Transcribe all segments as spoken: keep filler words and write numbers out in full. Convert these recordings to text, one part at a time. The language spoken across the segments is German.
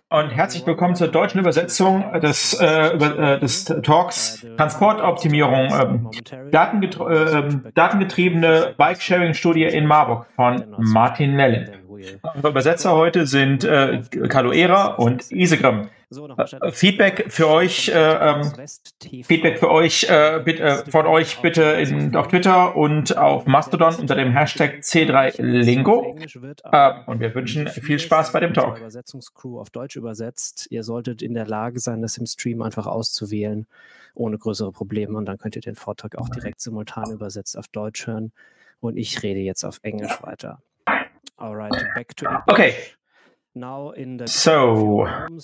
Und herzlich willkommen zur deutschen Übersetzung des, äh, über, äh, des Talks Transportoptimierung, ähm, datengetr äh, datengetriebene Bike-Sharing-Studie in Marburg von Martin Lelle. Unsere Übersetzer heute sind äh, Carlo Ehrer und Isegrim. Äh, Feedback für euch, äh, ähm, Feedback für euch, äh, bitte, äh, von euch bitte in, auf Twitter und auf Mastodon unter dem Hashtag C drei Lingo. Äh, und wir wünschen viel Spaß bei dem Talk. Übersetzungscrew auf Deutsch übersetzt. Ihr solltet in der Lage sein, das im Stream einfach auszuwählen, ohne größere Probleme. Und dann könnt ihr den Vortrag auch direkt simultan übersetzt auf Deutsch hören. Und ich rede jetzt auf Englisch weiter. Alright, back to English. Okay. Now in the So,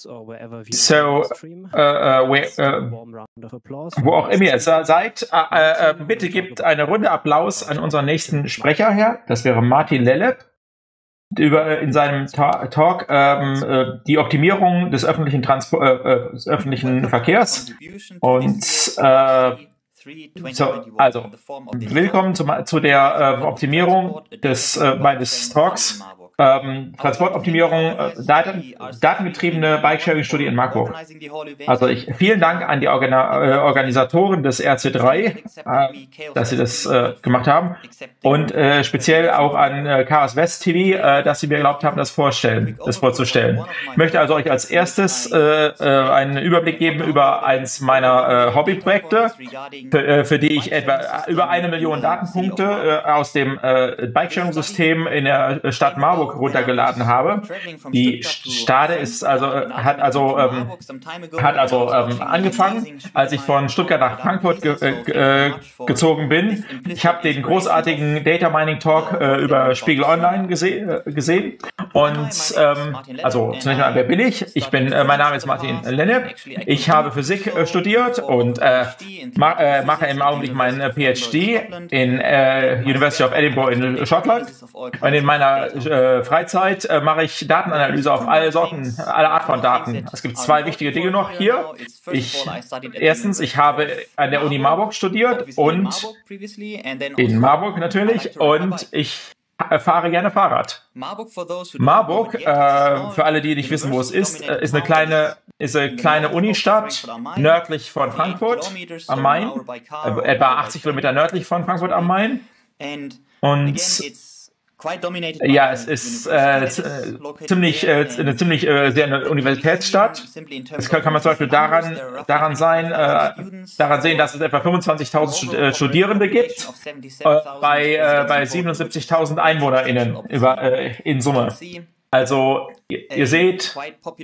so uh, uh, we, uh, wo auch immer ihr seid, uh, uh, bitte gebt eine Runde Applaus an unseren nächsten Sprecher her. Das wäre Martin Lelle, über in seinem Ta Talk ähm, äh, die Optimierung des öffentlichen, Transpo äh, des öffentlichen Verkehrs. Und äh, so, also willkommen zu, zu der äh, Optimierung des äh, meines Talks. Ähm, Transportoptimierung, äh, Daten, datengetriebene Bike-Sharing-Studie in Marburg. Also ich, vielen Dank an die Organa äh, Organisatoren des R C drei, äh, dass sie das äh, gemacht haben, und äh, speziell auch an äh, Chaos West T V, äh, dass sie mir erlaubt haben, das, vorstellen, das vorzustellen. Ich möchte also euch als erstes äh, äh, einen Überblick geben über eins meiner äh, Hobbyprojekte, für, äh, für die ich etwa über eine Million Datenpunkte äh, aus dem äh, Bike-Sharing-System in der Stadt Marburg runtergeladen habe. Die Stade ist also hat also ähm, hat also ähm, angefangen, als ich von Stuttgart nach Frankfurt ge äh, gezogen bin. Ich habe den großartigen Data Mining Talk äh, über Spiegel Online gese äh, gesehen und ähm, also zunächst mal, wer bin ich? Ich bin äh, mein Name ist Martin Lenne. Ich habe Physik äh, studiert und äh, ma äh, mache im Augenblick meinen äh, PhD in äh, University of Edinburgh in Schottland. Und in meiner äh, Freizeit äh, mache ich Datenanalyse auf alle Sorten, alle Art von Daten. Es gibt zwei wichtige Dinge noch hier. Ich, erstens, ich habe an der Uni Marburg studiert und in Marburg natürlich, und ich fahre gerne Fahrrad. Marburg, äh, für alle, die nicht wissen, wo es ist, äh, ist eine kleine, ist eine kleine Unistadt nördlich von Frankfurt am Main, äh, etwa achtzig Kilometer nördlich von Frankfurt am Main. Und ja, es ist äh, ziemlich, äh, eine ziemlich äh, sehr eine Universitätsstadt. Das kann, kann man zum Beispiel daran, daran sein, äh, daran sehen, dass es etwa fünfundzwanzigtausend Stud äh, Studierende gibt, äh, bei, äh, bei siebenundsiebzigtausend EinwohnerInnen über, äh, in Summe. Also ihr, ihr seht,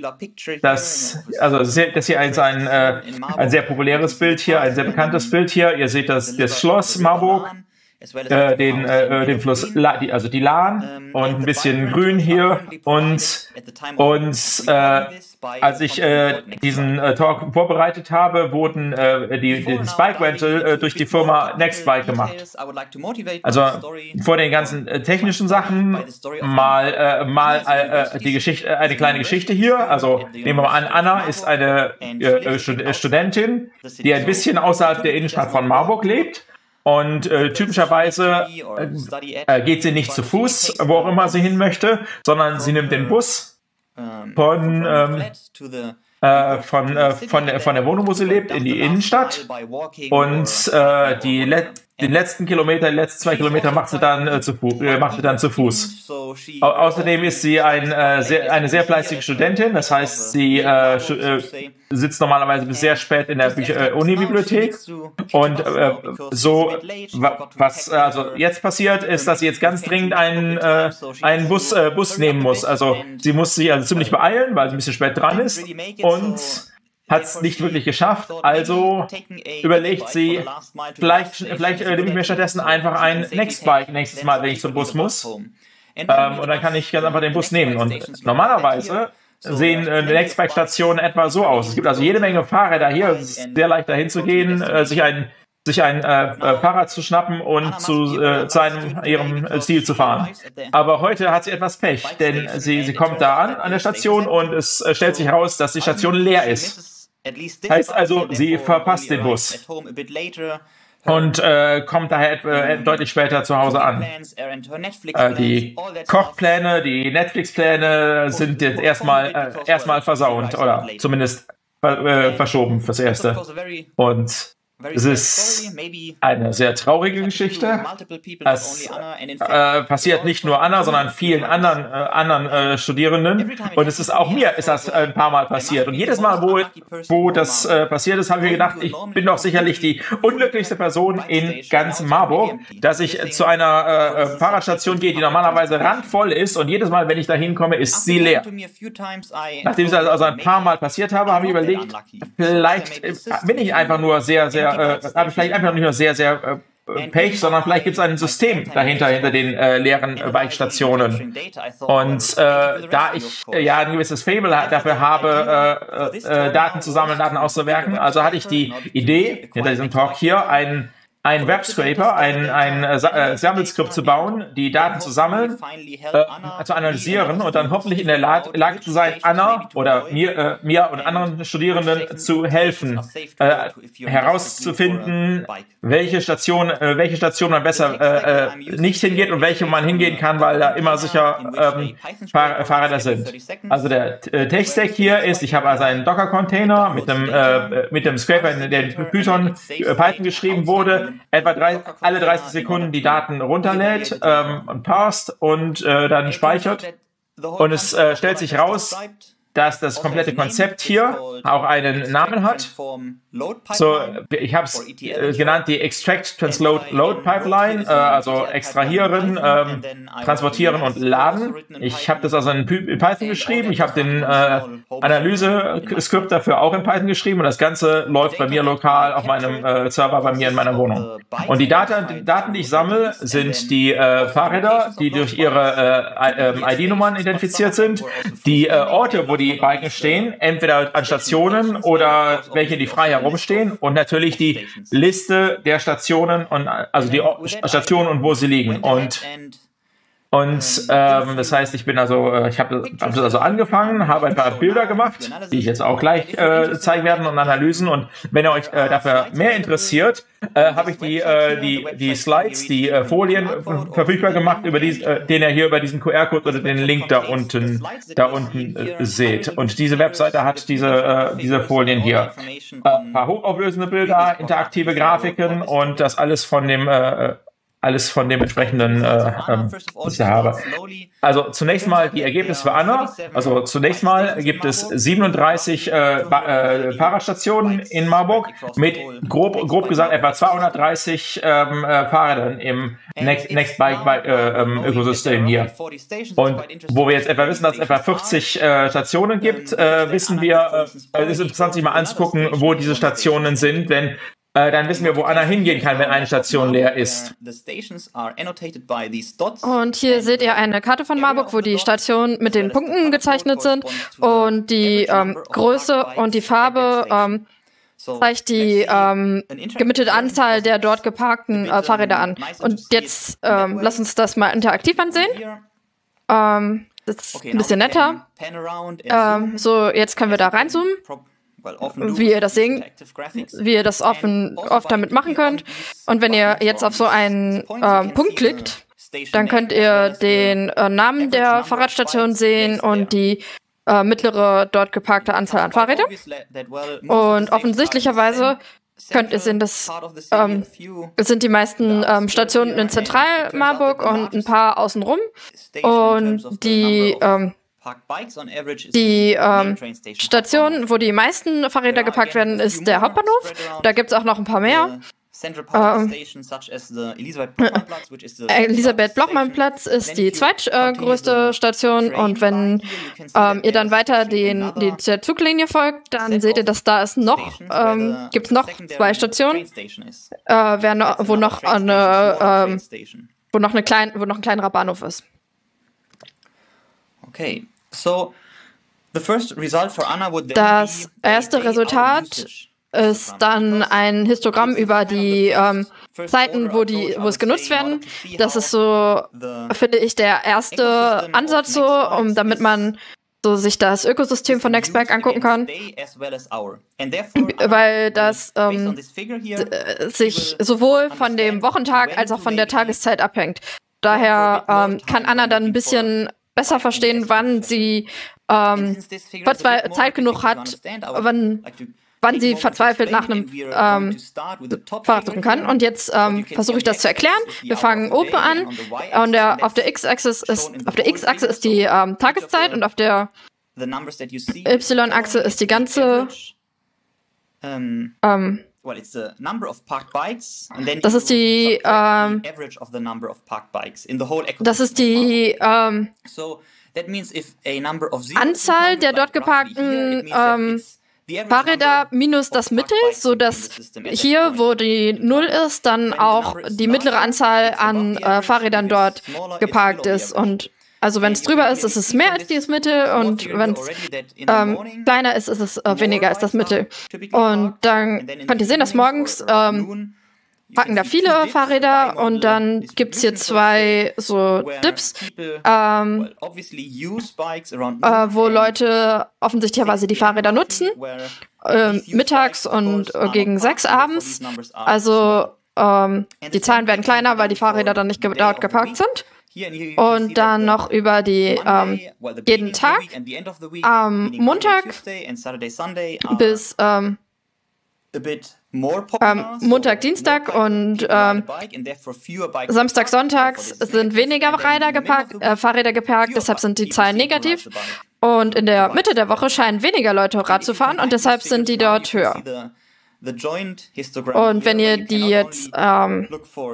dass, also das ist hier ein, ein, äh, ein sehr populäres Bild hier, ein sehr bekanntes Bild hier. Ihr seht das, das Schloss Marburg. Äh, den, äh, den Fluss, La, die, also die Lahn und ein bisschen Grün hier, und, und äh, als ich äh, diesen äh, Talk vorbereitet habe, wurden äh, die, die Bike Rental äh, durch die Firma Nextbike gemacht. Also vor den ganzen äh, technischen Sachen mal, äh, mal äh, die Geschichte, eine kleine Geschichte hier. Also nehmen wir mal an, Anna ist eine äh, Stud Studentin, die ein bisschen außerhalb der Innenstadt von Marburg lebt. Und äh, typischerweise äh, geht sie nicht zu Fuß, wo auch immer sie hin möchte, sondern sie nimmt den Bus von, ähm, äh, von, äh, von, der, von der Wohnung, wo sie lebt, in die Innenstadt. Und äh, die Le den letzten Kilometer, die letzten zwei Kilometer macht sie dann, äh, zu, äh, macht sie dann zu Fuß. Au außerdem ist sie ein, äh, sehr, eine sehr fleißige Studentin, das heißt, sie äh, äh, sitzt normalerweise bis sehr spät in der äh, Uni-Bibliothek. Und äh, so, was also jetzt passiert, ist, dass sie jetzt ganz dringend einen, äh, einen Bus, äh, Bus nehmen muss. Also sie muss sich also ziemlich beeilen, weil sie ein bisschen spät dran ist. Und hat es nicht wirklich geschafft, also überlegt sie, vielleicht, vielleicht äh, nehme ich mir stattdessen einfach ein Nextbike nächstes Mal, wenn ich zum Bus muss. Ähm, und dann kann ich ganz einfach den Bus nehmen. Und normalerweise sehen äh, Nextbike-Stationen etwa so aus. Es gibt also jede Menge Fahrräder hier, es ist sehr leicht dahin zu gehen, äh, sich ein, sich ein äh, äh, Fahrrad zu schnappen und zu, äh, zu einem, ihrem äh, Ziel zu fahren. Aber heute hat sie etwas Pech, denn sie, sie kommt da an, an der Station, und es äh, stellt sich heraus, dass die Station leer ist. Heißt also, sie verpasst den Bus. und äh, kommt daher äh, deutlich später zu Hause an. Äh, die Kochpläne, die Netflix-Pläne sind jetzt erstmal äh, erstmal versaunt oder zumindest äh, verschoben fürs Erste. Und es ist eine sehr traurige Geschichte. Es äh, passiert nicht nur Anna, sondern vielen anderen, äh, anderen äh, Studierenden. Und es ist auch mir ist das ein paar Mal passiert. Und jedes Mal, wo, wo das äh, passiert ist, habe ich mir gedacht, ich bin doch sicherlich die unglücklichste Person in ganz Marburg, dass ich zu einer äh, Fahrradstation gehe, die normalerweise randvoll ist. Und jedes Mal, wenn ich da hinkomme, ist sie leer. Nachdem es also ein paar Mal passiert habe, habe ich überlegt, vielleicht bin ich einfach nur sehr, sehr Äh, habe ich vielleicht einfach nicht nur sehr, sehr äh, Pech, sondern vielleicht gibt es ein System dahinter, hinter den äh, leeren äh, Bike-Stationen. Und äh, da ich äh, ja ein gewisses Faible dafür habe, äh, äh, Daten zu sammeln, Daten auszuwerten, also hatte ich die Idee, hinter diesem Talk hier, einen ein Webscraper, ein, ein äh, Sammelskript zu bauen, die Daten zu sammeln, äh, zu analysieren und dann hoffentlich in der Lage, Lage zu sein, Anna oder mir, äh, mir und anderen Studierenden zu helfen, äh, herauszufinden, welche Station, äh, welche Station man besser äh, äh, nicht hingeht und welche man hingehen kann, weil da immer sicher ähm, Fahr Fahrräder sind. Also der äh, Tech-Stack hier ist, ich habe also einen Docker-Container mit dem äh, mit dem Scraper, der in Python, äh, Python geschrieben wurde, etwa drei, alle dreißig Sekunden die Daten runterlädt ähm, und parst und äh, dann speichert. Und es äh, stellt sich raus, dass das komplette Konzept hier auch einen Namen hat. So, ich habe es äh, genannt, die Extract, Transload, Load Pipeline, äh, also extrahieren, ähm, transportieren und laden. Ich habe das also in Python geschrieben. Ich habe den äh, Analyse-Skript dafür auch in Python geschrieben und das Ganze läuft bei mir lokal auf meinem äh, Server bei mir in meiner Wohnung. Und die Daten, die, Daten, die ich sammle, sind die äh, Fahrräder, die durch ihre äh, äh, I D-Nummern identifiziert sind, die äh, Orte, wo die Biken stehen, entweder an Stationen oder welche, die frei herumstehen und natürlich die Liste der Stationen und also die Stationen und wo sie liegen und Und ähm, das heißt, ich bin also, ich habe hab also angefangen, habe ein paar Bilder gemacht, die ich jetzt auch gleich äh, zeigen werde und Analysen. Und wenn ihr euch äh, dafür mehr interessiert, äh, habe ich die äh, die die Slides, die äh, Folien verfügbar gemacht, über die, äh, den ihr hier über diesen Q R-Code oder den Link da unten da unten äh, seht. Und diese Webseite hat diese äh, diese Folien hier, äh, ein paar hochauflösende Bilder, interaktive Grafiken und das alles von dem äh, alles von dem entsprechenden, äh, ähm, was ich habe. Also zunächst mal die Ergebnisse für Anna. Also zunächst mal gibt es siebenunddreißig äh, äh, Fahrradstationen in Marburg mit grob, grob gesagt etwa zweihundertdreißig ähm, äh, Fahrrädern im Next, Next Bike, Bike äh, ähm, Ökosystem hier. Und wo wir jetzt etwa wissen, dass es etwa vierzig äh, Stationen gibt, äh, wissen wir, äh, es ist interessant, sich mal anzugucken, wo diese Stationen sind, denn Äh, dann wissen wir, wo Anna hingehen kann, wenn eine Station leer ist. Und hier seht ihr eine Karte von Marburg, wo die Stationen mit den Punkten gezeichnet sind und die ähm, Größe und die Farbe ähm, zeigt die ähm, gemittelte Anzahl der dort geparkten äh, Fahrräder an. Und jetzt ähm, lass uns das mal interaktiv ansehen. Ähm, das ist ein bisschen netter. Ähm, so, jetzt können wir da reinzoomen. Wie ihr das sehen, wie ihr das offen, oft damit machen könnt. Und wenn ihr jetzt auf so einen äh, Punkt klickt, dann könnt ihr den äh, Namen der Fahrradstation sehen und die äh, mittlere dort geparkte Anzahl an Fahrrädern. Und offensichtlicherweise könnt ihr sehen, dass ähm, es sind die meisten ähm, Stationen in Zentral-Marburg und ein paar außenrum. Und die ähm, Die ähm, Station, wo die meisten Fahrräder geparkt werden, ist der Hauptbahnhof. Da gibt es auch noch ein paar mehr. Ähm, Elisabeth-Blochmann-Platz ist die zweitgrößte äh, Station und wenn ähm, ihr dann weiter den, die, der Zuglinie folgt, dann seht ihr, dass da ist noch, ähm, gibt es noch zwei Stationen, äh, noch, wo noch eine, ähm, wo noch eine klein, wo noch ein kleinerer Bahnhof ist. Okay, so the first result for Anna would then das erste Resultat ist dann ein Histogramm über die ähm, Zeiten, wo die, wo es genutzt werden. Das ist so, finde ich, der erste Ansatz so, um damit man so sich das Ökosystem von Nextbike angucken kann, weil das ähm, sich sowohl von dem Wochentag als auch von der Tageszeit abhängt. Daher ähm, kann Anna dann ein bisschen besser verstehen, wann sie ähm, Zeit genug hat, wann, wann sie verzweifelt nach einem ähm, Fahrrad suchen kann. Und jetzt ähm, versuche ich das zu erklären. Wir fangen oben an. Und der, auf der X-Achse ist, auf der X-Achse ist die ähm, Tageszeit und auf der Y-Achse ist die ganze ähm, das ist die ähm, das ist die ähm, Anzahl der dort geparkten ähm, Fahrräder minus das Mittel, sodass hier, wo die Null ist, dann auch die mittlere Anzahl an äh, Fahrrädern dort geparkt ist. Und also wenn es drüber ist, ist es mehr als dieses Mittel, und wenn es ähm, kleiner ist, ist es äh, weniger als das Mittel. Und dann könnt ihr sehen, dass morgens ähm, parken da viele Fahrräder, und dann gibt es hier zwei so Dips, ähm, äh, wo Leute offensichtlicherweise die Fahrräder nutzen, äh, mittags und äh, gegen sechs abends. Also ähm, die Zahlen werden kleiner, weil die Fahrräder dann nicht ge dort geparkt sind. Und dann noch über die ähm, jeden Tag am Montag bis ähm, ähm, Montag, Dienstag und ähm, Samstag, Sonntags sind weniger Räder geparkt, äh, Fahrräder geparkt, deshalb sind die Zahlen negativ. Und in der Mitte der Woche scheinen weniger Leute Rad zu fahren, und deshalb sind die dort höher. Und wenn ihr die jetzt ähm,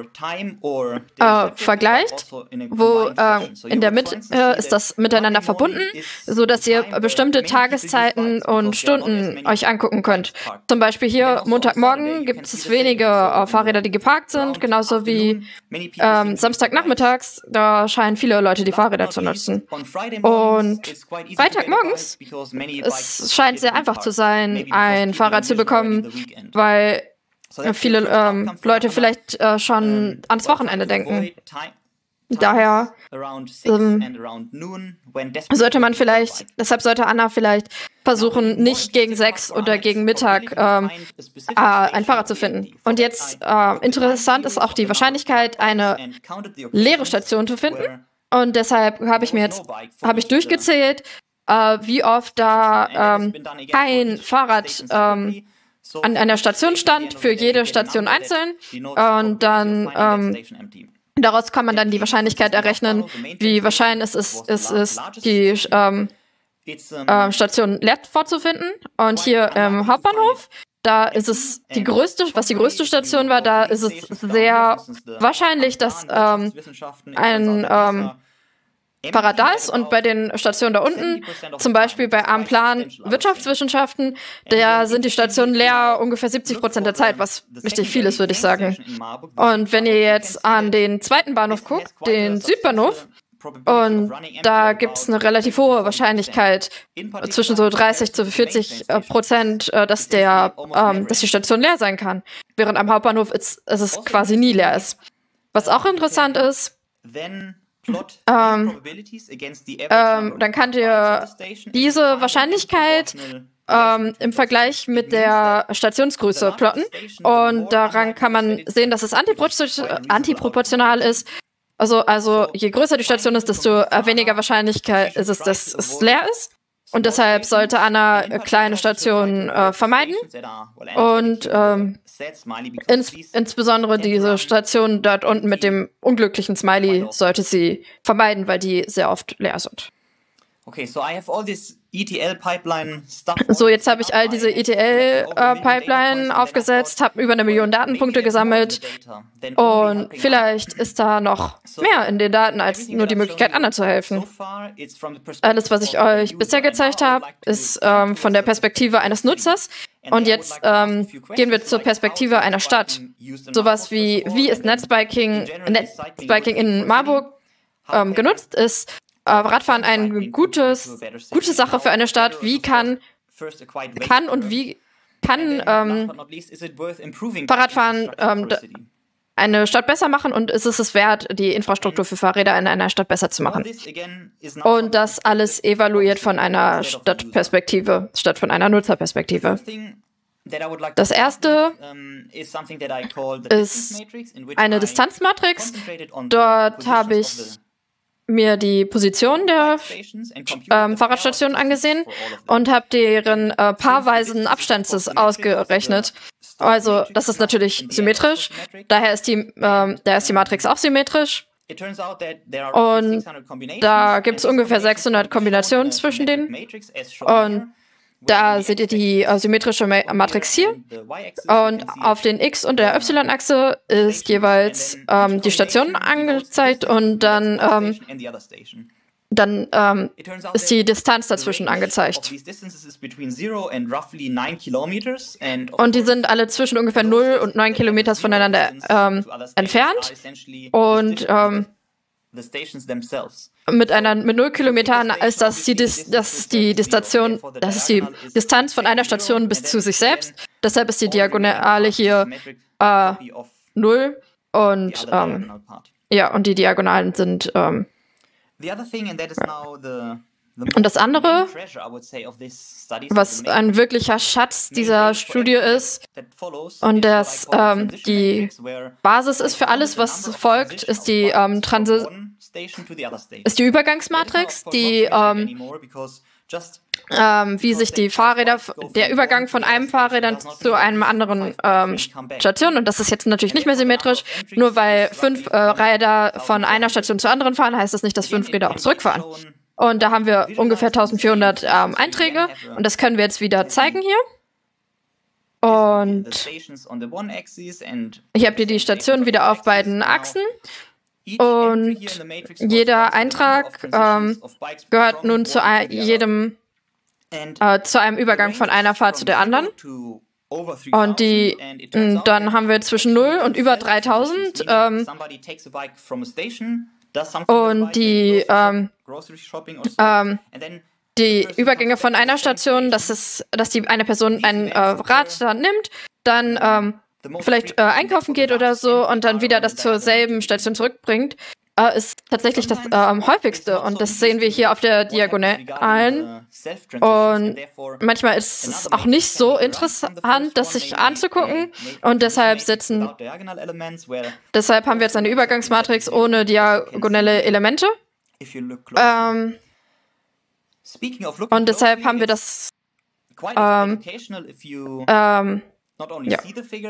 äh, vergleicht, wo äh, in der Mitte äh, ist das miteinander verbunden, so dass ihr bestimmte Tageszeiten und Stunden euch angucken könnt. Zum Beispiel hier Montagmorgen gibt es wenige äh, Fahrräder, die geparkt sind, genauso wie ähm, Samstagnachmittags, da scheinen viele Leute die Fahrräder zu nutzen. Und Freitagmorgens, es scheint sehr einfach zu sein, ein Fahrrad zu bekommen, weil viele ähm, Leute vielleicht äh, schon ans Wochenende denken. Daher ähm, sollte man vielleicht, deshalb sollte Anna vielleicht versuchen, nicht gegen sechs oder gegen Mittag ähm, äh, ein Fahrrad zu finden. Und jetzt äh, interessant ist auch die Wahrscheinlichkeit, eine leere Station zu finden. Und deshalb habe ich mir jetzt habe ich durchgezählt, äh, wie oft da ähm, kein Fahrrad ähm, an einer Station stand, für jede Station einzeln, und dann ähm, daraus kann man dann die Wahrscheinlichkeit errechnen, wie wahrscheinlich es ist, es ist die ähm, äh, Station leer vorzufinden. Und hier im Hauptbahnhof, da ist es die größte, was die größte Station war, da ist es sehr wahrscheinlich, dass ähm, ein ähm, Fahrrad da ist, und bei den Stationen da unten, zum Beispiel bei Amplan Wirtschaftswissenschaften, da sind die Stationen leer ungefähr siebzig Prozent der Zeit, was richtig viel ist, würde ich sagen. Und wenn ihr jetzt an den zweiten Bahnhof guckt, den Südbahnhof, und da gibt es eine relativ hohe Wahrscheinlichkeit, zwischen so dreißig zu vierzig Prozent, dass, der, ähm, dass die Station leer sein kann, während am Hauptbahnhof ist, ist es quasi nie leer ist. Was auch interessant ist, Ähm, ähm, dann könnt ihr diese Wahrscheinlichkeit ähm, im Vergleich mit der Stationsgröße plotten, und daran kann man sehen, dass es antiproportional ist. Also, also je größer die Station ist, desto weniger Wahrscheinlichkeit ist es, dass es leer ist. Und deshalb sollte Anna kleine Stationen äh, vermeiden. Und ähm, ins, insbesondere diese Station dort unten mit dem unglücklichen Smiley sollte sie vermeiden, weil die sehr oft leer sind. Okay, so I have all this E T L-Pipeline stuff. So, jetzt habe ich all diese E T L-Pipeline äh, aufgesetzt, habe über eine Million Datenpunkte gesammelt, und vielleicht ist da noch mehr in den Daten, als nur die Möglichkeit, anderen zu helfen. Alles, was ich euch bisher gezeigt habe, ist ähm, von der Perspektive eines Nutzers, und jetzt ähm, gehen wir zur Perspektive einer Stadt. Sowas wie, wie ist Netzbiking, Netzbiking in Marburg ähm, genutzt ist. Radfahren eine gutes, gute Sache für eine Stadt. Wie kann, kann und wie kann ähm, Fahrradfahren ähm, eine Stadt besser machen und ist es es wert, die Infrastruktur für Fahrräder in einer Stadt besser zu machen. Und das alles evaluiert von einer Stadtperspektive statt von einer Nutzerperspektive. Das erste ist eine Distanzmatrix. Dort habe ich mir die Position der ähm, Fahrradstationen angesehen und habe deren äh, paarweisen Abstand ausgerechnet. Also das ist natürlich symmetrisch, daher ist die, ähm, daher ist die Matrix auch symmetrisch. Und da gibt es ungefähr sechshundert Kombinationen zwischen denen. Und da seht ihr die äh, symmetrische Matrix hier. Und auf den X- und der Y-Achse ist jeweils ähm, die Station angezeigt und dann, ähm, dann ähm, ist die Distanz dazwischen angezeigt. Und die sind alle zwischen ungefähr null und neun Kilometer voneinander ähm, entfernt. Und ähm, mit einer mit null Kilometern ist das die, Dis, das ist die Distanz, das ist die Distanz von einer Station bis zu sich selbst. Deshalb ist die Diagonale hier äh, null und ähm, ja, und die Diagonalen sind ähm, ja. Und das andere, was ein wirklicher Schatz dieser Studie ist und das ähm, die Basis ist für alles, was folgt, ist die ähm, Transi ist die Übergangsmatrix, die ähm, ähm, wie sich die Fahrräder, der Übergang von einem Fahrrädern zu einem anderen ähm, Station, und das ist jetzt natürlich nicht mehr symmetrisch, nur weil fünf äh, Räder von einer Station zur anderen fahren, heißt das nicht, dass fünf Räder auch zurückfahren. Und da haben wir ungefähr eintausendvierhundert ähm, Einträge und das können wir jetzt wieder zeigen hier. Und ich habe hier die Station wieder auf beiden Achsen. Und jeder Eintrag ähm, gehört nun zu ein, jedem äh, zu einem Übergang von einer Fahrt zu der anderen. Und die dann haben wir zwischen null und über dreitausend ähm, und die ähm, ähm, die Übergänge von einer Station, dass es, dass die eine Person ein äh, Rad dann nimmt, dann ähm, vielleicht äh, einkaufen geht oder so und dann wieder das zur selben Station zurückbringt, äh, ist tatsächlich das äh, häufigste. Und das sehen wir hier auf der Diagonalen. Und manchmal ist es auch nicht so interessant, das sich anzugucken. Und deshalb setzen, deshalb haben wir jetzt eine Übergangsmatrix ohne diagonale Elemente. Ähm, und deshalb haben wir das ähm, ähm, ja.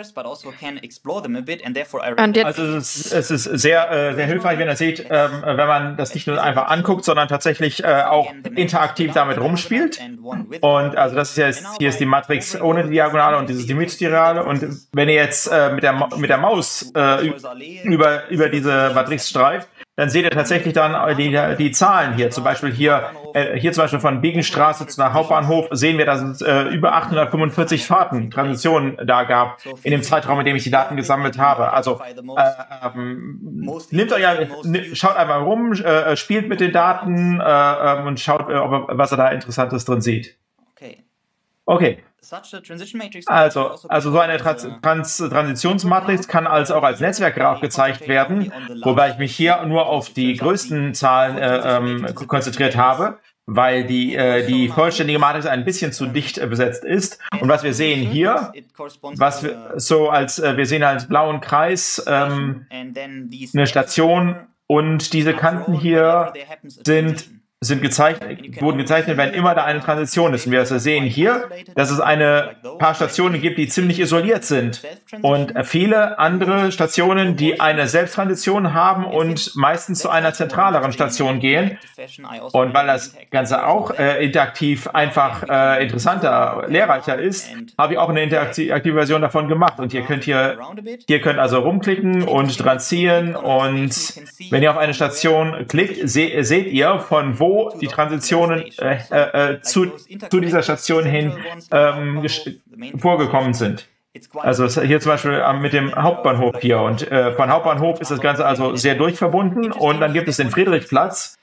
Also es ist, es ist sehr, äh, sehr hilfreich, wenn ihr seht, ähm, wenn man das nicht nur einfach anguckt, sondern tatsächlich äh, auch interaktiv damit rumspielt. Und also das ist jetzt, hier ist die Matrix ohne die Diagonale und dieses die Mitspirale. Und wenn ihr jetzt äh, mit, der, mit der Maus äh, über, über diese Matrix streift, dann seht ihr tatsächlich dann die, die Zahlen hier. Zum Beispiel hier, äh, hier zum Beispiel von Biegenstraße zu nach Hauptbahnhof sehen wir, dass es äh, über achthundertfünfundvierzig Fahrten, Transitionen da gab, in dem Zeitraum, in dem ich die Daten gesammelt habe. Also äh, ähm, nimmt euch ja, schaut einfach rum, äh, spielt mit den Daten äh, und schaut, äh, ob, was ihr da Interessantes drin sieht. Okay. Also, also so eine Trans Trans Transitionsmatrix kann also auch als Netzwerkgraph gezeigt werden, wobei ich mich hier nur auf die größten Zahlen äh, ähm, konzentriert habe, weil die, äh, die vollständige Matrix ein bisschen zu dicht äh, besetzt ist. Und was wir sehen hier, was wir so als, äh, wir sehen als blauen Kreis ähm, eine Station und diese Kanten hier sind sind gezeichnet, wurden gezeichnet, wenn immer da eine Transition ist. Und wir sehen hier, dass es eine paar Stationen gibt, die ziemlich isoliert sind. Und viele andere Stationen, die eine Selbsttransition haben und meistens zu einer zentraleren Station gehen. Und weil das Ganze auch äh, interaktiv einfach äh, interessanter, lehrreicher ist, habe ich auch eine interaktive Version davon gemacht. Und ihr könnt hier, hier könnt also rumklicken und dran ziehen. Und wenn ihr auf eine Station klickt, se seht ihr, von wo die Transitionen äh, äh, zu, zu dieser Station hin ähm, vorgekommen sind. Also hier zum Beispiel äh, mit dem Hauptbahnhof hier. Und äh, von Hauptbahnhof ist das Ganze also sehr durchverbunden. Und dann gibt es den Friedrichsplatz,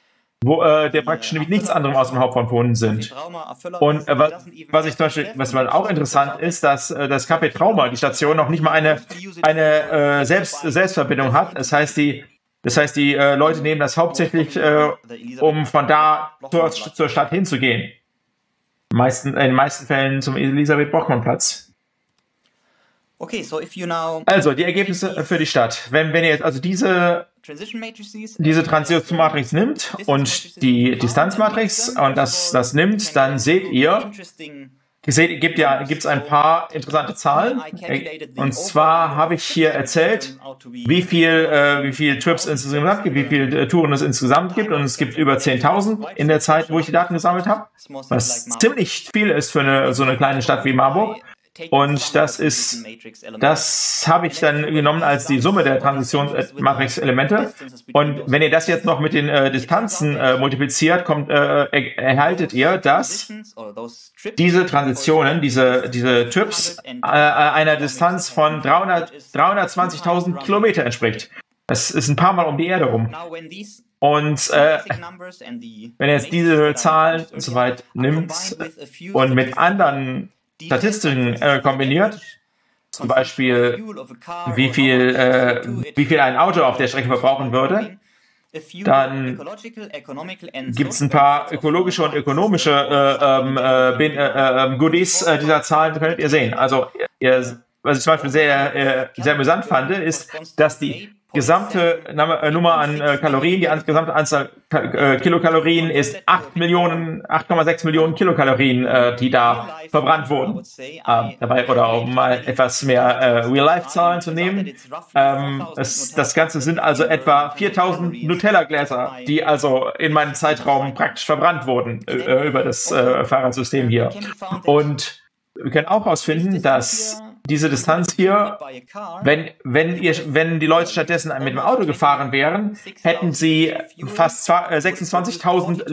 wo äh, der praktisch nämlich nichts anderem aus dem Hauptbahnhof verbunden sind. Und äh, was, was ich zum Beispiel, was man auch interessant ist, dass äh, das K P Trauma, die Station, noch nicht mal eine, eine äh, Selbst, Selbstverbindung hat. Das heißt, die, das heißt, die äh, Leute nehmen das hauptsächlich, äh, um von da zur, zur Stadt hinzugehen. Meisten, in den meisten Fällen zum Elisabeth-Bockmann-Platz. Okay, so if you now also, die Ergebnisse für die Stadt. Wenn, wenn ihr jetzt also diese, diese Transition-Matrix nimmt und die Distanzmatrix und das, das nimmt, dann seht ihr, ihr seht, gibt ja, gibt's ein paar interessante Zahlen. Und zwar habe ich hier erzählt, wie viel, äh, wie viel Trips insgesamt gibt, wie viele äh, Touren es insgesamt gibt. Und es gibt über zehntausend in der Zeit, wo ich die Daten gesammelt habe. Was ziemlich viel ist für eine, so eine kleine Stadt wie Marburg. Und das ist, das habe ich dann genommen als die Summe der Transitionsmatrix-Elemente. Und wenn ihr das jetzt noch mit den äh, Distanzen äh, multipliziert, kommt, äh, er, erhaltet ihr, dass diese Transitionen, diese, diese Trips äh, einer Distanz von dreihundertzwanzigtausend Kilometer entspricht. Das ist ein paar Mal um die Erde rum. Und äh, wenn ihr jetzt diese Zahlen soweit nimmt und mit anderen Statistiken äh, kombiniert, zum Beispiel wie viel, äh, wie viel ein Auto auf der Strecke verbrauchen würde, dann gibt es ein paar ökologische und ökonomische äh, äh, äh, Goodies äh, dieser Zahlen, könnt ihr sehen. Also, ihr, was ich zum Beispiel sehr, äh, sehr amüsant fand, ist, dass die gesamte Nummer an äh, Kalorien, die gesamte Anzahl äh, Kilokalorien ist acht Millionen, acht Komma sechs Millionen Kilokalorien, äh, die da verbrannt wurden. Ähm, dabei, oder um mal etwas mehr äh, Real-Life-Zahlen zu nehmen. Ähm, es, das Ganze sind also etwa viertausend Nutella-Gläser, die also in meinem Zeitraum praktisch verbrannt wurden äh, über das äh, Fahrradsystem hier. Und wir können auch herausfinden, dass diese Distanz hier, wenn, wenn, ihr, wenn die Leute stattdessen mit dem Auto gefahren wären, hätten sie fast sechsundzwanzigtausend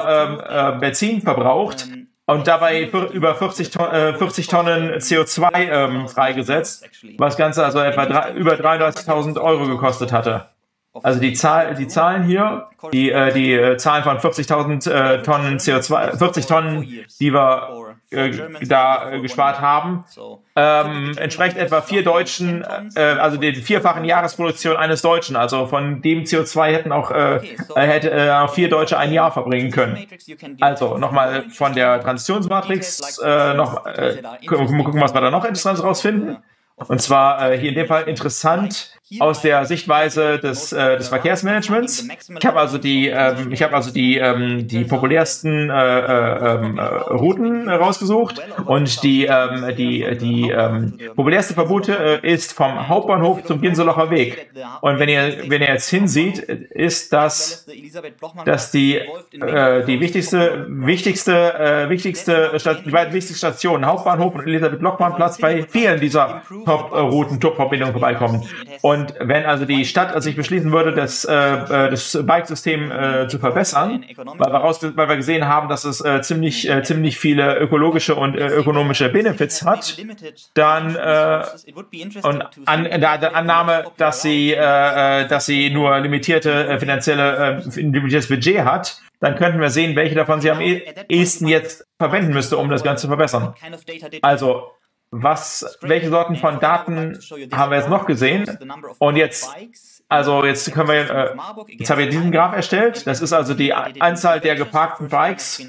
Liter äh, Benzin verbraucht und dabei über vierzig, Ton, äh, vierzig Tonnen C O zwei ähm, freigesetzt, was das Ganze also etwa drei, über dreiunddreißigtausend Euro gekostet hatte. Also die, Zahl, die Zahlen hier, die, äh, die äh, Zahlen von vierzigtausend äh, Tonnen C O zwei, vierzig Tonnen, die wir äh, da äh, gespart haben, ähm, entspricht etwa vier Deutschen, äh, also den vierfachen Jahresproduktion eines Deutschen. Also von dem C O zwei hätten auch, äh, hätte, äh, auch vier Deutsche ein Jahr verbringen können. Also nochmal von der Transitionsmatrix äh, noch äh, gucken, was wir da noch interessant rausfinden. Und zwar äh, hier in dem Fall interessant aus der Sichtweise des, äh, des Verkehrsmanagements. Ich habe also die, ähm, ich habe also die, ähm, die populärsten äh, äh, äh, Routen rausgesucht und die, ähm, die, die ähm, populärste Verbute äh, ist vom Hauptbahnhof zum Ginselocher Weg. Und wenn ihr, wenn ihr jetzt hinsieht, ist das, dass die, äh, die wichtigste, wichtigste, äh, wichtigste, Stat die beiden wichtigsten Stationen, Hauptbahnhof und Elisabeth-Blockmann-Platz, bei vielen dieser Top-Routen, Top-Verbindungen vorbeikommen. Und wenn also die Stadt sich beschließen würde, das, äh, das Bike-System äh, zu verbessern, weil wir, raus, weil wir gesehen haben, dass es äh, ziemlich, äh, ziemlich viele ökologische und äh, ökonomische Benefits hat, dann äh, und an der Annahme, dass sie, äh, dass sie nur limitierte äh, finanzielle, äh, limitiertes Budget hat, dann könnten wir sehen, welche davon sie am ehesten jetzt verwenden müsste, um das Ganze zu verbessern. Also Was, welche Sorten von Daten haben wir jetzt noch gesehen? Und jetzt, also jetzt können wir, äh, jetzt haben wir diesen Graph erstellt. Das ist also die Anzahl der geparkten Bikes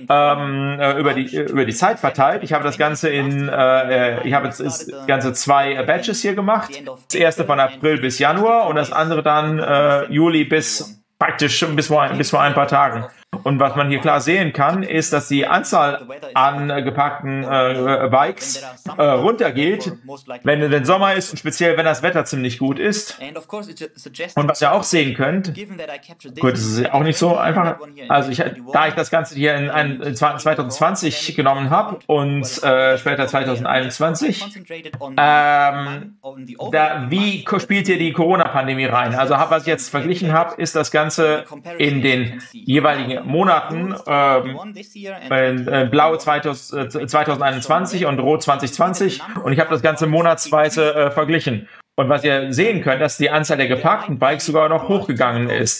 ähm, über die über die Zeit verteilt. Ich habe das Ganze in, äh, ich habe jetzt das Ganze zwei Batches hier gemacht. Das erste von April bis Januar und das andere dann äh, Juli bis praktisch bis vor, bis vor ein paar Tagen. Und was man hier klar sehen kann, ist, dass die Anzahl an äh, geparkten äh, Bikes äh, runtergeht, wenn es Sommer ist und speziell, wenn das Wetter ziemlich gut ist. Und was ihr auch sehen könnt, gut, das ist auch nicht so einfach, also ich, da ich das Ganze hier in, ein, in zwanzig zwanzig genommen habe und äh, später zwanzig einundzwanzig, ähm, da, wie spielt hier die Corona-Pandemie rein? Also was ich jetzt verglichen habe, ist das Ganze in den jeweiligen Monaten, ähm, äh, blau zwanzig einundzwanzig und rot zwanzig zwanzig, und ich habe das Ganze monatsweise äh, verglichen. Und was ihr sehen könnt, dass die Anzahl der geparkten Bikes sogar noch hochgegangen ist.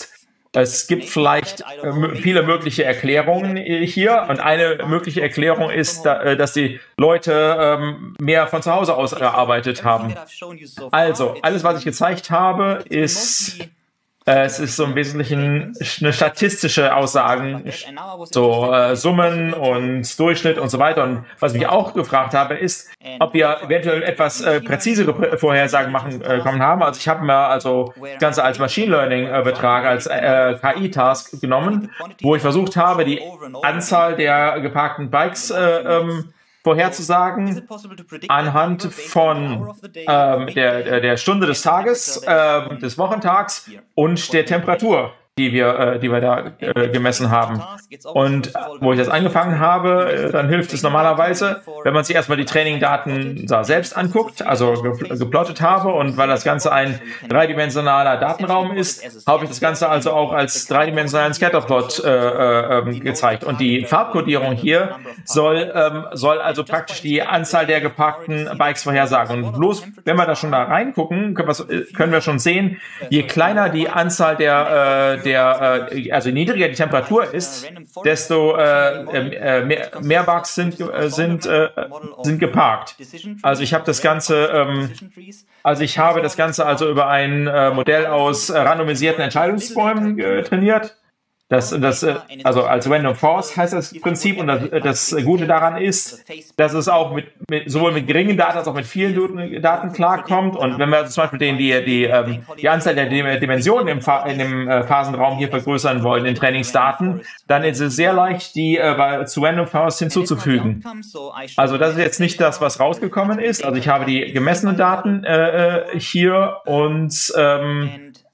Es gibt vielleicht äh, viele mögliche Erklärungen hier und eine mögliche Erklärung ist, da, dass die Leute ähm, mehr von zu Hause aus gearbeitet haben. Also, alles, was ich gezeigt habe, ist, äh, es ist so im Wesentlichen eine statistische Aussagen, so äh, Summen und Durchschnitt und so weiter. Und was ich auch gefragt habe, ist, ob wir eventuell etwas äh, präzisere Vorhersagen machen äh, kommen haben. Also ich habe mir also das Ganze als Machine Learning äh, Betrag, als äh, K I-Task genommen, wo ich versucht habe, die Anzahl der geparkten Bikes äh, ähm, vorherzusagen anhand von ähm, der, der Stunde des Tages, äh, des Wochentags und der Temperatur, die wir, äh, die wir da äh, gemessen haben. Und wo ich das angefangen habe, äh, dann hilft es normalerweise, wenn man sich erstmal die Trainingdaten da selbst anguckt, also ge geplottet habe, und weil das Ganze ein dreidimensionaler Datenraum ist, habe ich das Ganze also auch als dreidimensionalen Scatterplot äh, äh, gezeigt. Und die Farbkodierung hier soll, ähm, soll also praktisch die Anzahl der geparkten Bikes vorhersagen. Und bloß, wenn wir da schon da reingucken, können, können wir schon sehen, je kleiner die Anzahl der, äh, der äh, also je niedriger die Temperatur ist, desto äh, äh, mehr, mehr Bugs sind, äh, sind, äh, sind geparkt. Also ich habe das Ganze, ähm, also ich habe das Ganze also über ein äh, Modell aus äh, randomisierten Entscheidungsbäumen äh, trainiert. Das, das, also als Random Forest heißt das Prinzip, und das, das Gute daran ist, dass es auch mit, mit sowohl mit geringen Daten als auch mit vielen Daten klarkommt. Und wenn wir zum Beispiel den, die, die, ähm, die Anzahl der Dimensionen im Fa in dem äh, Phasenraum hier vergrößern wollen in Trainingsdaten, dann ist es sehr leicht, die äh, zu Random Forest hinzuzufügen. Also das ist jetzt nicht das, was rausgekommen ist. Also ich habe die gemessenen Daten äh, hier und ähm,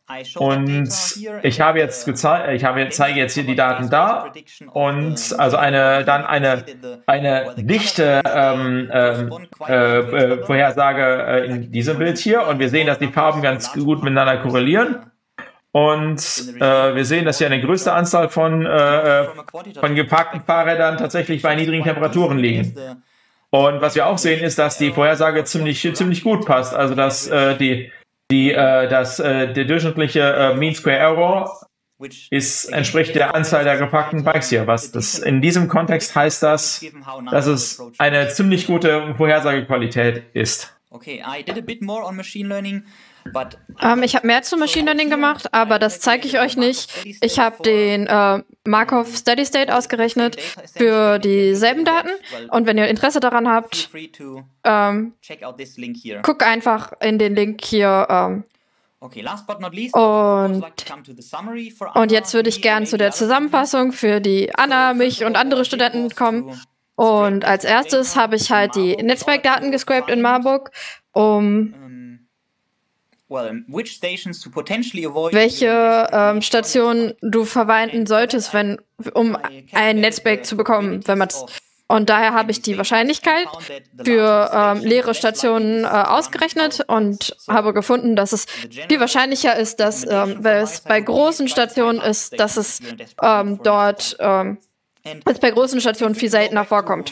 Und ich habe jetzt gezeigt, ich habe jetzt, zeige jetzt hier die Daten da, und also eine dann eine eine dichte ähm, äh, äh, Vorhersage äh, in diesem Bild hier, und wir sehen, dass die Farben ganz gut miteinander korrelieren. Und äh, wir sehen, dass hier eine größte Anzahl von äh, von geparkten Fahrrädern tatsächlich bei niedrigen Temperaturen liegen. Und was wir auch sehen, ist, dass die Vorhersage ziemlich ziemlich gut passt. Also dass äh, die Die, äh, das, äh, der durchschnittliche äh, Mean Square Error ist, entspricht der Anzahl der geparkten Bikes hier. Was das in diesem Kontext heißt, das, dass es eine ziemlich gute Vorhersagequalität ist. Okay, I did a bit more on machine learning. Ähm, ich habe mehr zu Machine Learning gemacht, aber das zeige ich euch nicht. Ich habe den äh, Markov Steady State ausgerechnet für dieselben Daten. Und wenn ihr Interesse daran habt, ähm, guck einfach in den Link hier. Ähm, und, und jetzt würde ich gern zu der Zusammenfassung für die Anna, mich und andere Studenten kommen. Und als erstes habe ich halt die Netzwerkdaten gescraped in Marburg, um welche ähm, Stationen du verwenden solltest, wenn, um ein Netzwerk zu bekommen, wenn man und daher habe ich die Wahrscheinlichkeit für ähm, leere Stationen äh, ausgerechnet und habe gefunden, dass es viel wahrscheinlicher ist, dass ähm, wenn es bei großen Stationen ist, dass es ähm, dort ähm, es bei großen Stationen viel seltener vorkommt.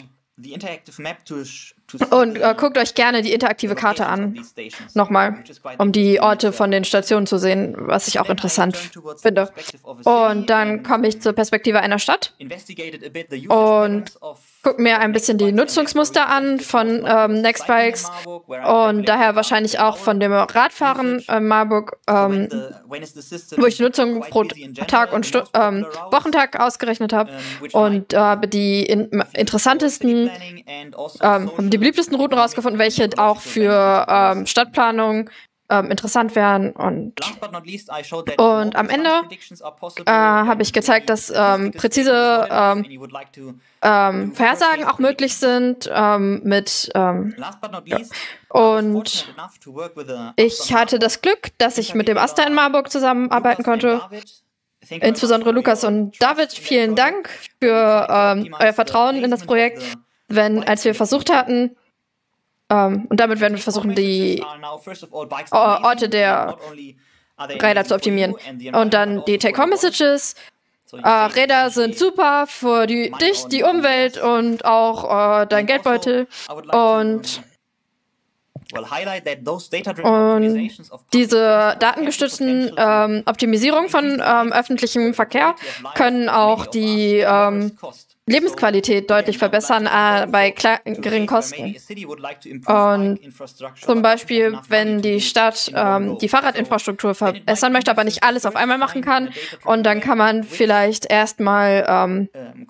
Und äh, guckt euch gerne die interaktive Karte an, nochmal, um die Orte von den Stationen zu sehen, was ich auch interessant finde. Und dann komme ich zur Perspektive einer Stadt und gucke mir ein bisschen die Nutzungsmuster an von ähm, Nextbikes und daher wahrscheinlich auch von dem Radfahren in Marburg, ähm, wo ich die Nutzung pro Tag und Stu ähm, Wochentag ausgerechnet habe und habe äh, die in interessantesten, ähm, die beliebtesten Routen rausgefunden, welche auch für ähm, Stadtplanung ähm, interessant wären. Und, und am Ende äh, habe ich gezeigt, dass ähm, präzise ähm, ähm, Vorhersagen auch möglich sind ähm, mit ähm, ja. Und ich hatte das Glück, dass ich mit dem Asta in Marburg zusammenarbeiten konnte. Insbesondere Lukas und David, vielen Dank für ähm, euer Vertrauen in das Projekt. Wenn, als wir versucht hatten, ähm, und damit werden wir versuchen, die Orte der Räder zu optimieren. Und dann die Take-Home-Messages. Äh, Räder sind super für die, dich, die Umwelt und auch äh, dein Geldbeutel. Und Und diese datengestützten ähm, Optimisierung von ähm, öffentlichem Verkehr können auch die ähm, Lebensqualität deutlich verbessern äh, bei geringen Kosten. Und zum Beispiel, wenn die Stadt ähm, die Fahrradinfrastruktur verbessern möchte, aber nicht alles auf einmal machen kann, und dann kann man vielleicht erstmal ähm,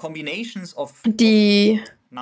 die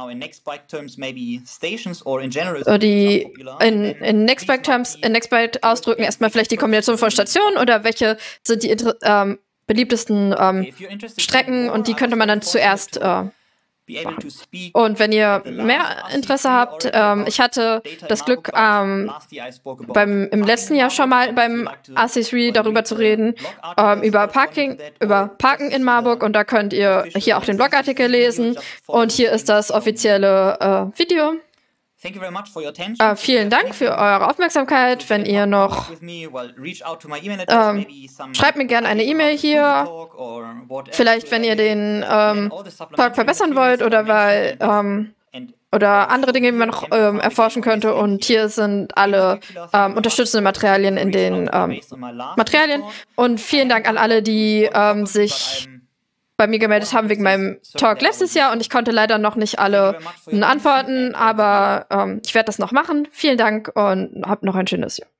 die in, in Nextbike-Terms, in Nextbike-Ausdrücken erstmal vielleicht die Kombination von Stationen oder welche sind die ähm, beliebtesten ähm, Strecken, und die könnte man dann zuerst äh, machen. Und wenn ihr mehr Interesse habt, ähm, ich hatte das Glück, ähm, beim, im letzten Jahr schon mal beim A C drei darüber zu reden, ähm, über Parking, über Parken in Marburg, und da könnt ihr hier auch den Blogartikel lesen, und hier ist das offizielle äh, Video. Äh, vielen Dank für eure Aufmerksamkeit. Wenn ihr noch ähm, schreibt mir gerne eine E-Mail hier. Vielleicht, wenn ihr den ähm, Talk verbessern wollt oder weil ähm, oder andere Dinge, die man noch ähm, erforschen könnte. Und hier sind alle ähm, unterstützende Materialien in den ähm, Materialien. Und vielen Dank an alle, die ähm, sich bei mir gemeldet haben wegen meinem Talk letztes Jahr, und ich konnte leider noch nicht alle antworten, aber ähm, ich werde das noch machen. Vielen Dank und habt noch ein schönes Jahr.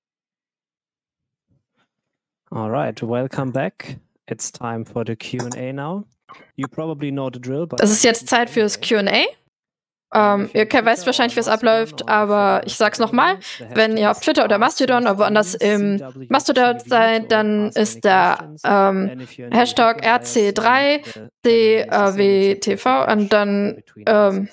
Alright, welcome back. It's time for the Q and A now. You probably know the drill, but es ist jetzt Zeit fürs Q and A. Ähm, ihr weißt wahrscheinlich, wie es abläuft, aber ich sag's nochmal. Wenn ihr auf Twitter oder Mastodon oder woanders im Mastodon seid, dann ist der ähm, Hashtag R C drei D W T V und dann ähm,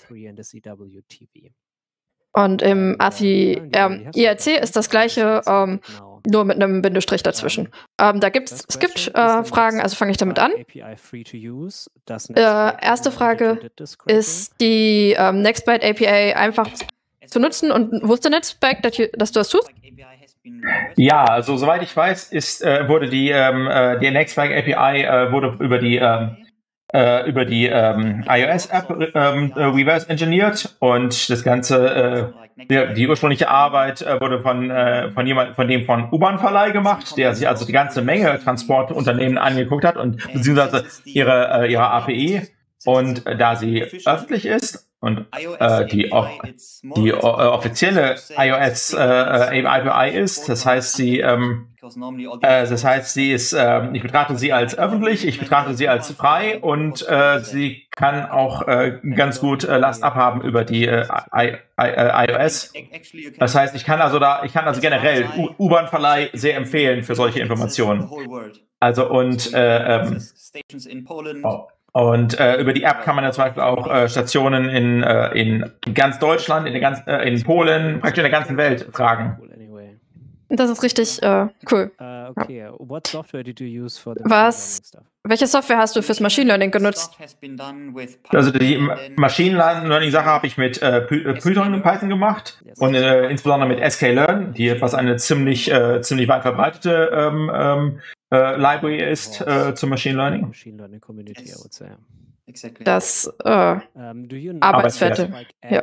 und im A C I, ähm, I R C ist das gleiche, ähm, nur mit einem Bindestrich dazwischen. Ähm, da gibt's, es gibt äh, Fragen, also fange ich damit an. Äh, erste Frage, ist die ähm, Nextbyte A P I einfach zu nutzen, und wusste Nextbyte, dass, dass du das tust? Ja, also soweit ich weiß, ist, äh, wurde die, ähm, äh, die Nextbyte A P I äh, wurde über die ähm, äh, über die ähm, iOS-App ähm, äh, reverse engineert, und das Ganze, äh, die, die ursprüngliche Arbeit äh, wurde von äh, von jemand, von dem von U-Bahn-Verleih gemacht, der sich also die ganze Menge Transportunternehmen angeguckt hat und beziehungsweise ihre äh, ihre A P I, und äh, da sie öffentlich ist und äh, die auch die äh, offizielle iOS äh, A P I ist, das heißt sie ähm, äh, das heißt sie ist äh, ich betrachte sie als öffentlich, ich betrachte sie als frei, und äh, sie kann auch äh, ganz gut äh, Last abhaben über die äh, I, I, äh, iOS. Das heißt, ich kann also da ich kann also generell U-Bahn-Verleih sehr empfehlen für solche Informationen. Also und äh, ähm, oh. Und äh, über die App kann man ja zum Beispiel auch äh, Stationen in, äh, in ganz Deutschland, in, der ganz, äh, in Polen, praktisch in der ganzen Welt tragen. Das ist richtig äh, cool. Uh, okay. What software did you use for the Was, welche Software hast du fürs Machine Learning genutzt? Also die Machine Learning Sache habe ich mit äh, Python und Python gemacht, und äh, insbesondere mit sklearn, die was eine ziemlich äh, ziemlich weit verbreitete ähm, ähm, äh, Library ist äh, zum Machine Learning. Machine Learning Community, I would say. Das äh, Arbeitswerte. Ja.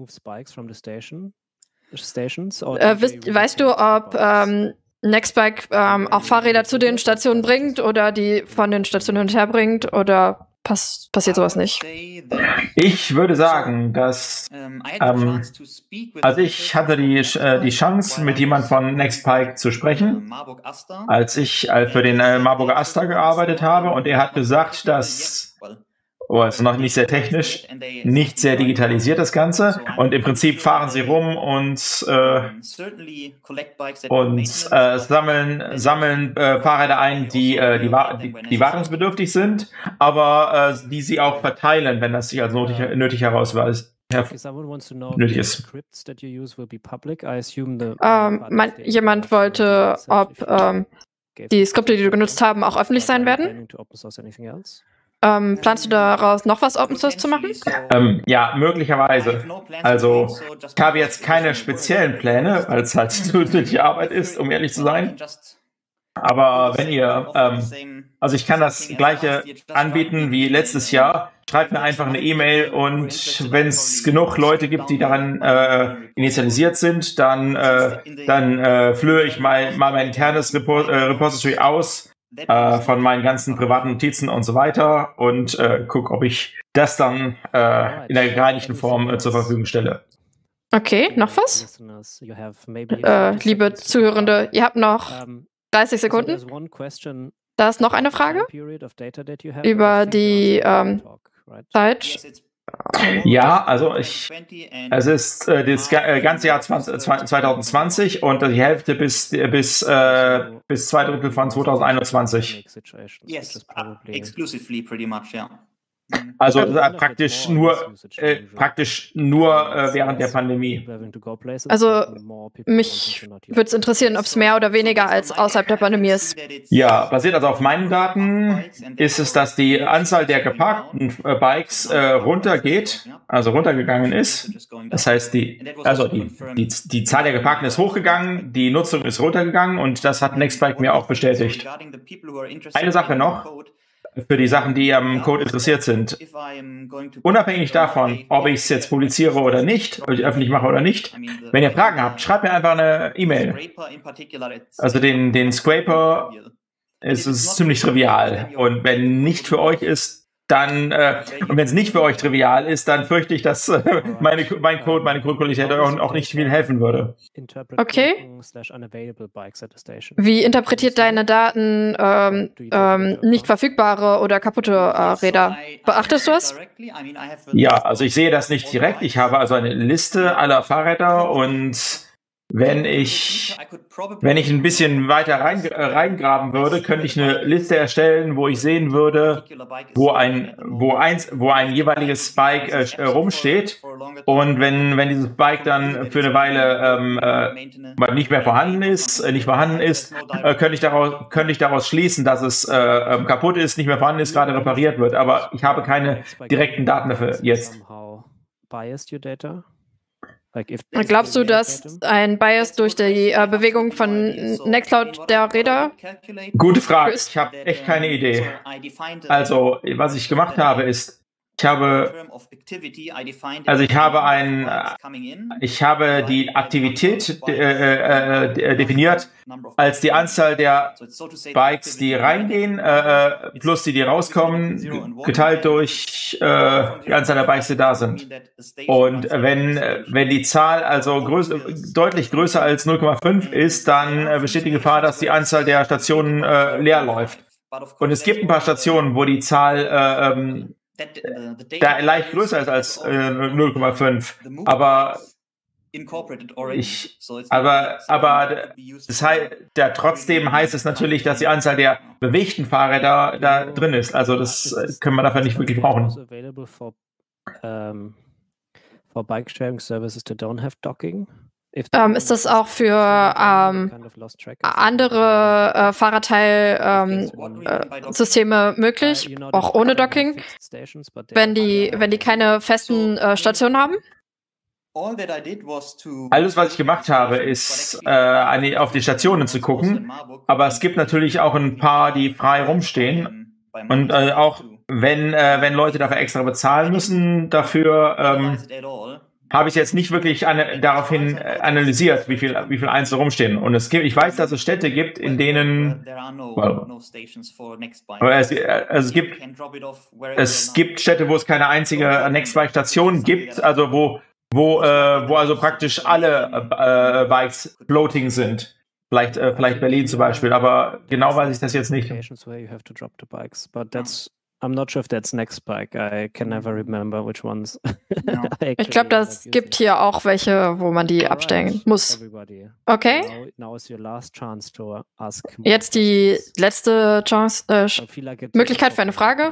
Stations, äh, wisst, weißt du, ob ähm, Nextbike ähm, auch Fahrräder zu den Stationen bringt oder die von den Stationen hin und her bringt, oder pass passiert sowas nicht? Ich würde sagen, dass ähm, also ich hatte die, äh, die Chance, mit jemand von Nextbike zu sprechen, als ich äh, für den äh, Marburger Asta gearbeitet habe, und er hat gesagt, dass oh, es ist noch nicht sehr technisch, nicht sehr digitalisiert das Ganze, und im Prinzip fahren sie rum und äh, und äh, sammeln sammeln äh, Fahrräder ein, die äh, die, die, die wartungsbedürftig sind, aber äh, die sie auch verteilen, wenn das sich als nötig, nötig herausweist. Nötig ist. Ähm, man, jemand wollte, ob ähm, die Skripte, die du genutzt haben, auch öffentlich sein werden? Ähm, planst du daraus noch was Open Source zu machen? Ähm, ja, möglicherweise. Also ich habe jetzt keine speziellen Pläne, weil es halt zusätzliche Arbeit ist, um ehrlich zu sein. Aber wenn ihr, ähm, also ich kann das Gleiche anbieten wie letztes Jahr. Schreibt mir einfach eine E-Mail und wenn es genug Leute gibt, die daran äh, initialisiert sind, dann, äh, dann äh, flöhe ich mal, mal mein internes Repo äh, Repository aus äh, von meinen ganzen privaten Notizen und so weiter und äh, gucke, ob ich das dann äh, in der gereinigten Form äh, zur Verfügung stelle. Okay, noch was? Äh, liebe Zuhörende, ihr habt noch dreißig Sekunden. Da ist noch eine Frage über die ähm, Zeit. Ja, also ich, es ist äh, das ganze Jahr zwanzig zwanzig und die Hälfte bis bis äh, bis zwei Drittel von zwanzig einundzwanzig. Yes, uh, exclusively pretty much, yeah. Also äh, praktisch nur äh, praktisch nur äh, während der Pandemie. Also mich würde es interessieren, ob es mehr oder weniger als außerhalb der Pandemie ist. Ja, basiert also auf meinen Daten ist es, dass die Anzahl der geparkten äh, Bikes äh, runtergeht, also runtergegangen ist. Das heißt, die also die, die die Zahl der geparkten ist hochgegangen, die Nutzung ist runtergegangen und das hat Nextbike mir auch bestätigt. Eine Sache noch. Für die Sachen, die am Code interessiert sind. Unabhängig davon, ob ich es jetzt publiziere oder nicht, ob ich öffentlich mache oder nicht, wenn ihr Fragen habt, schreibt mir einfach eine E-Mail. Also den, den Scraper ist es ziemlich trivial. Und wenn nicht für euch ist, dann, äh, und wenn es nicht für euch trivial ist, dann fürchte ich, dass äh, meine, mein Code, meine Codequalität auch, auch nicht viel helfen würde. Okay. Wie interpretiert deine Daten ähm, ähm, nicht verfügbare oder kaputte äh, Räder? Beachtest du das? Ja, also ich sehe das nicht direkt. Ich habe also eine Liste aller Fahrräder und wenn ich, wenn ich ein bisschen weiter rein, äh, reingraben würde, könnte ich eine Liste erstellen, wo ich sehen würde, wo ein, wo eins, wo ein jeweiliges Bike äh, rumsteht. Und wenn, wenn dieses Bike dann für eine Weile ähm, äh, nicht mehr vorhanden ist, äh, nicht vorhanden ist, äh, könnte ich daraus, könnte ich daraus schließen, dass es äh, äh, kaputt ist, nicht mehr vorhanden ist, gerade repariert wird. Aber ich habe keine direkten Daten dafür jetzt. Glaubst du, dass ein Bias durch die äh, Bewegung von Nextcloud der Räder? Gute Frage. Ich habe echt keine Idee. Also, was ich gemacht habe, ist, ich habe, also ich habe ein, ich habe die Aktivität äh, äh, definiert als die Anzahl der Bikes, die reingehen, äh, plus die, die rauskommen, geteilt durch äh, die Anzahl der Bikes, die da sind. Und wenn, wenn die Zahl also größ deutlich größer als null Komma fünf ist, dann äh, besteht die Gefahr, dass die Anzahl der Stationen äh, leer läuft. Und es gibt ein paar Stationen, wo die Zahl äh, ähm, da leicht größer ist als äh, null Komma fünf, aber ich, aber, aber das heißt, ja, trotzdem heißt es natürlich, dass die Anzahl der bewegten Fahrräder da drin ist. Also das können wir dafür nicht wirklich brauchen. Ähm, ist das auch für ähm, andere äh, Fahrradteilsysteme ähm, äh, möglich, auch ohne Docking, wenn die, wenn die keine festen äh, Stationen haben? Alles, was ich gemacht habe, ist äh, auf die Stationen zu gucken, aber es gibt natürlich auch ein paar, die frei rumstehen und äh, auch wenn, äh, wenn Leute dafür extra bezahlen müssen, dafür ähm, habe ich jetzt nicht wirklich eine, daraufhin analysiert, wie viel, wie viel einzelne rumstehen. Und es gibt, ich weiß, dass es Städte gibt, in denen, well, aber es, also es gibt, es gibt Städte, wo es keine einzige Nextbike-Station gibt, also wo, wo, äh, wo also praktisch alle äh, Bikes floating sind. Vielleicht, äh, vielleicht Berlin zum Beispiel, aber genau weiß ich das jetzt nicht. I'm not sure if that's Nextbike. I can never remember which ones. No. Ich glaube, das gibt hier auch welche, wo man die abstellen muss. Okay. Jetzt die letzte Chance, äh, Möglichkeit für eine Frage.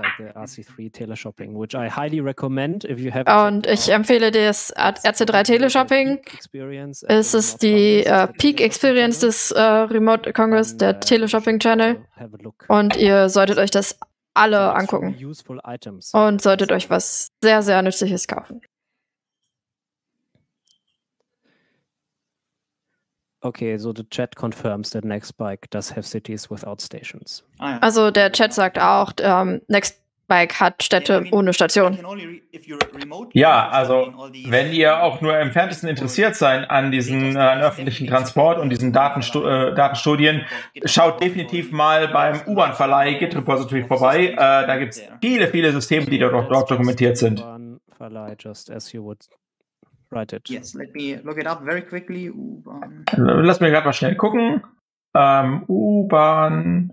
Und ich empfehle dir das R C drei Teleshopping. Es ist die äh, Peak Experience des äh, Remote Congress, der Teleshopping Channel. Und ihr solltet euch das alle angucken und solltet euch was sehr, sehr Nützliches kaufen. Okay, so the chat confirms that Nextbike does have cities without stations. Also der Chat sagt auch, ähm, Nextbike hat Städte ohne Station. Ja, also wenn ihr auch nur im Entferntesten interessiert seid an diesen äh, an öffentlichen Transport und diesen Datenstu äh, Datenstudien, schaut definitiv mal beim U-Bahn-Verleih Git Repository vorbei. Äh, da gibt es viele, viele Systeme, die dort, dort dokumentiert sind. U-Bahn-Verleih, just as you would write it. Yes, let me look it up very quickly. U-Bahn. Lass mir gerade mal schnell gucken. Ähm, U-Bahn.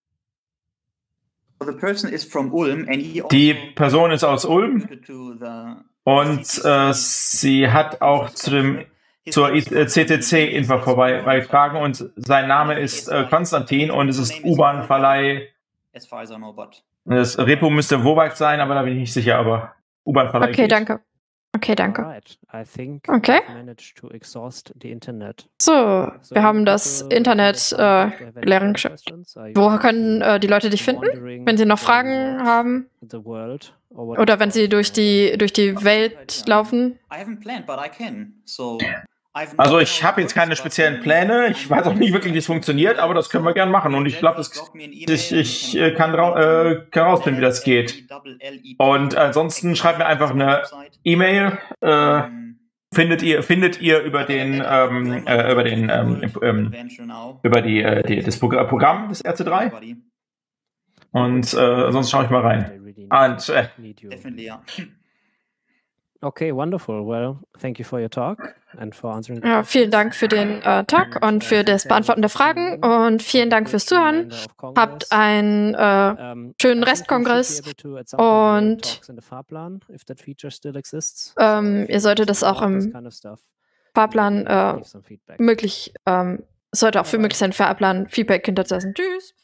The person is from Ulm and he Die Person ist aus Ulm und äh, sie hat auch zu dem, zur C T C-Info vorbei beigetragen und sein Name ist äh, Konstantin und es ist U-Bahn-Verleih. Das Repo müsste Wobike sein, aber da bin ich nicht sicher, aber U-Bahn-Verleih. Okay, danke. Okay, danke. Okay. So, wir haben das Internet äh, gelernt geschafft. Wo können äh, die Leute dich finden, wenn sie noch Fragen haben? Oder wenn sie durch die, durch die Welt laufen? Also ich habe jetzt keine speziellen Pläne. Ich weiß auch nicht wirklich, wie es funktioniert, aber das können wir gerne machen. Und ich glaube, ich, ich äh, kann, äh, kann rausfinden, wie das geht. Und ansonsten schreibt mir einfach eine E-Mail. Äh, findet ihr findet ihr über den ähm, äh, über den ähm, ähm, über die, äh, die das Programm des R C drei. Und äh, sonst schaue ich mal rein. Und, äh, Okay, wonderful. Well, thank you for your talk and for answering. Ja, vielen Dank für den äh, Talk und für das Beantworten der Fragen und vielen Dank fürs Zuhören. Habt einen äh, schönen Restkongress und ähm, ihr solltet das auch im Fahrplan äh, möglich, ähm, sollte auch für möglich sein, Fahrplan Feedback hinterlassen. Tschüss.